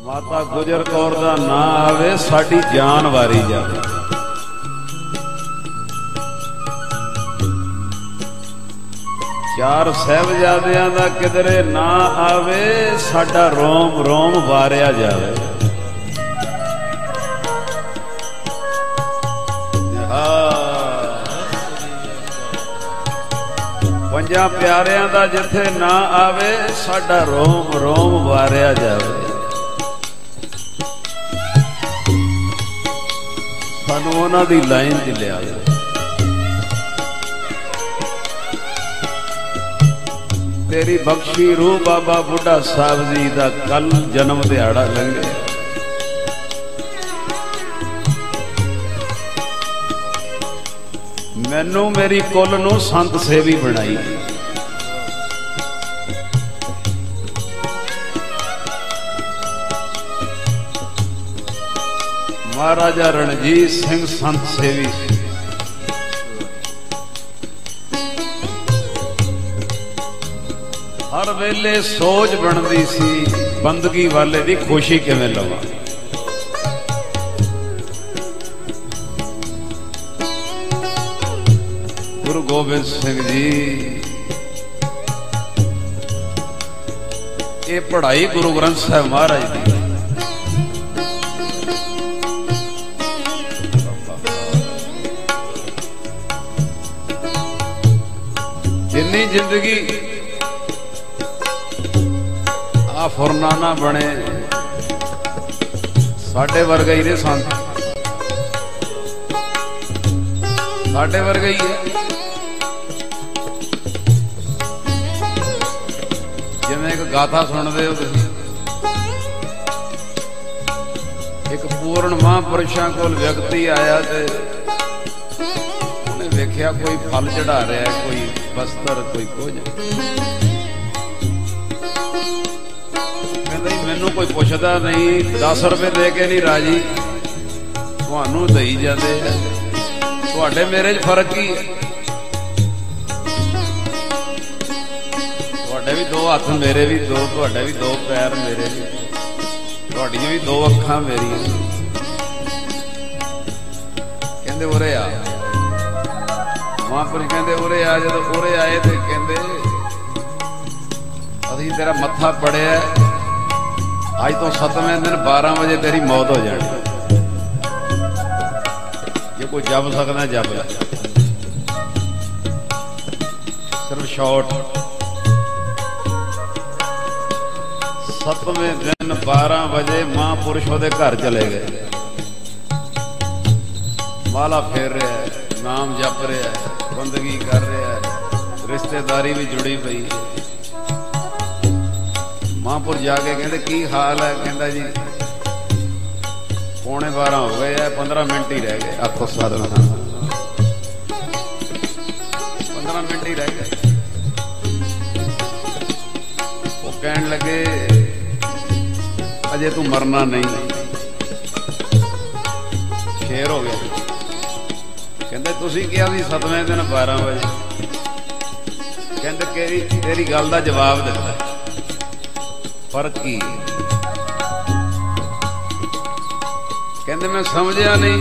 माता गुजर कौर दा ना आवे साडी जान वारी जावे। चार साहिबजादियां दा किधरे ना आवे साडा रोम रोम वारिया जावे। पंजा प्यारियां दा जिथे ना आवे साडा रोम रोम वारिया जावे। सानू उन्हां दी लाइन च लिया। तेरी बख्शी रूह बाबा बुढ़ा साहब जी दा कल जन्म दिहाड़ा लंघे। मैनू मेरी कुल नू संत सेवी बनाई। महाराजा रणजीत सिंह संत सेवी हर वेले सोच बनती सी बंदगी वाले दी खुशी किवें लवां। गुरु गोबिंद सिंह जी ये पढ़ाई गुरु ग्रंथ साहिब महाराज की। जिन्नी जिंदगी आ फुरनाना बने साडे वर्गा ही ने संत साडे वर्गा ही है। जिवें एक गाथा सुनते हो तुसीं, एक पूर्ण महापुरुषों को व्यक्ति आया ते उन्हें वेख्या कोई फल चढ़ा रहा है, कोई वस्त्र, कोई कुछ। कहंदा मैनू कोई पुछदा नहीं, 10 रुपए दे के नहीं राजी, तुहानू दई जांदे तुहाडे मेरे च फर्क की है? भी 2 हथ मेरे भी 2, तुहाडे भी 2 पैर मेरे भी, तुहाडियां भी 2 अखां मेरियां। कहंदे उरे आ, महापुरुष कहंदे उरे आ। जदों उरे आए तो कहंदे असीं तेरा मत्था पड़िया, अज तो 7वें दिन 12 बजे तेरी मौत हो जानी। जे कोई जप सकदा जप ले, सिर्फ शॉर्ट। 7वें दिन 12 बजे महापुरुष ओदे घर चले गए। माला फेर रहा है, नाम जप रहा है, बंदगी कर रहा है, रिश्तेदारी भी जुड़ी पई। महापुरुष जाके कहते की हाल है? कहता जी 11:15 हो गए है, 15 मिनट ही रह गए। आखो साधना 15 मिनट ही रह गए। वो कहन लगे अजे तू मरना नहीं। शेर हो गया। कहते तुसी क्या भी 7वें दिन 12 बजे। कहते तेरी गल का जवाब दिता, फर्क की? कहते मैं समझिया नहीं।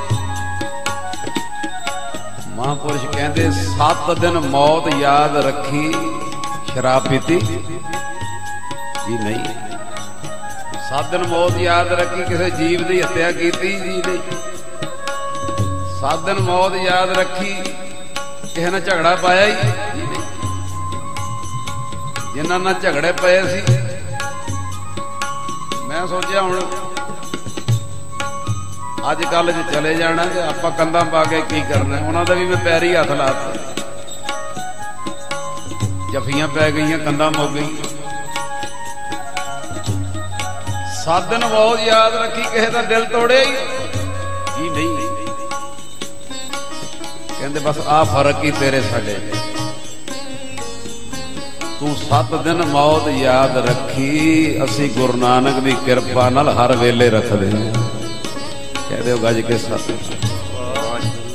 महापुरुष कहते 7 दिन मौत याद रखी, शराब पीती जी नहीं। 7 दिन मौत याद रखी, किसी जीव की हत्या की जी नहीं। 7 दिन मौत याद रखी, किसी ने झगड़ा पाया ही जी नहीं। जिन्हां नाल झगड़े पे सी, मैं सोचा हुण अजकल च चले जाना कि आपां कंधां पा के की करना। उन्हां दा भी मैं पैरी हथ लाता, जफियां पै गई, कंधां मुक गई। 7 दिन मौत याद रखी, किसी का दिल तोड़े ही जी नहीं। कहते बस आ फर्क ही तेरे साडे। तू 7 दिन मौत याद रखी, असी गुरु नानक की कृपा नाल हर वेले रखदे। कह दो गज के सत।